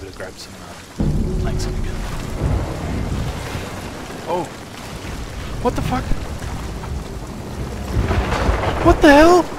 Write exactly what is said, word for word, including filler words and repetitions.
to grab some uh, planks again. Oh! What the fuck? What the hell?